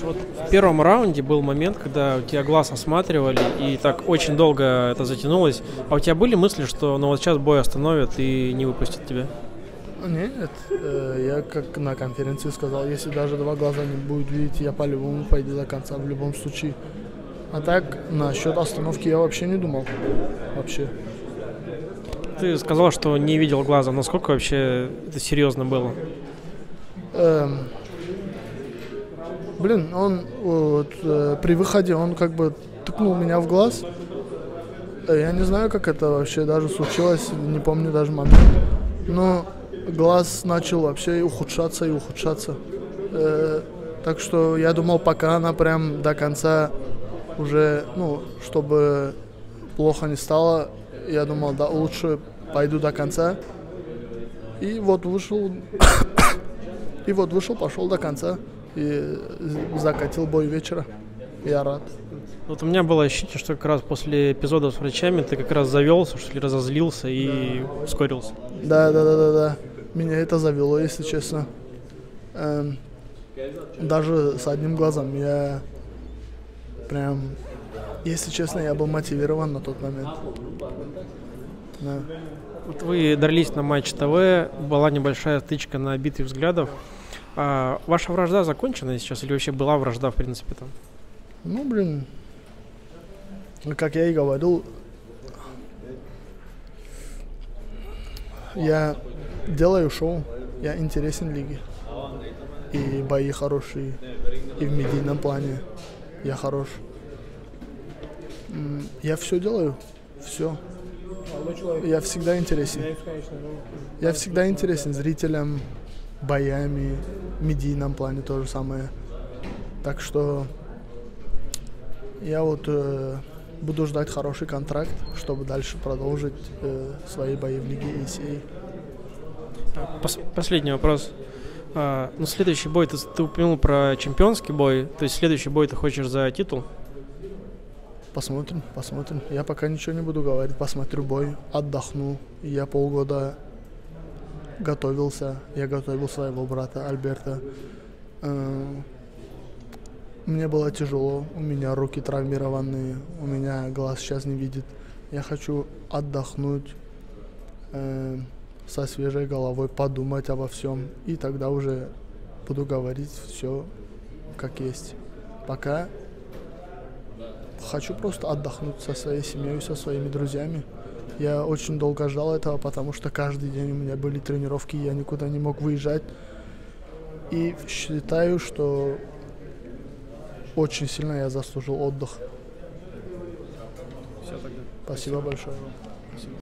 Вот в первом раунде был момент, когда у тебя глаз осматривали, и так очень долго это затянулось. А у тебя были мысли, что ну вот сейчас бой остановят и не выпустят тебя? Нет, я как на конференции сказал, если даже два глаза не будет видеть, я по-любому пойду до конца, в любом случае. А так, насчет остановки я вообще не думал. Вообще. Ты сказал, что не видел глаза. Насколько вообще это серьезно было? Он вот, при выходе он как бы ткнул меня в глаз. Я не знаю, как это вообще даже случилось, не помню даже момент. Но глаз начал вообще ухудшаться и ухудшаться. Так что я думал, пока она прям до конца уже, чтобы плохо не стало, я думал, да, лучше пойду до конца. И вот вышел, пошел до конца и закатил бой вечера. Я рад. Вот у меня было ощущение, что как раз после эпизода с врачами ты как раз завелся, что ли, разозлился и ускорился. Да. Меня это завело, если честно. Даже с одним глазом я прям, если честно, я был мотивирован на тот момент. Да. Вот вы дрались на Матч ТВ, была небольшая стычка на битве взглядов. А ваша вражда закончена сейчас или вообще была вражда в принципе там? Как я и говорил, я делаю шоу, я интересен лиге. И бои хорошие, и в медийном плане я хорош. Я все делаю, все. Я всегда интересен. Я всегда интересен зрителям, боями, в медийном плане то же самое. Так что я вот буду ждать хороший контракт, чтобы дальше продолжить свои бои в лиге ECA. Последний вопрос. Следующий бой, ты упомянул про чемпионский бой, то есть следующий бой ты хочешь за титул? Посмотрим. Я пока ничего не буду говорить, посмотрю бой, отдохну. Я полгода готовился, я готовил своего брата Альберта. Мне было тяжело, у меня руки травмированные, у меня глаз сейчас не видит. Я хочу отдохнуть, со свежей головой подумать обо всем, и тогда уже буду говорить все как есть. Пока хочу просто отдохнуть со своей семьей, со своими друзьями. Я очень долго ждал этого, потому что каждый день у меня были тренировки, я никуда не мог выезжать. И считаю, что очень сильно я заслужил отдых. Все тогда. Спасибо большое.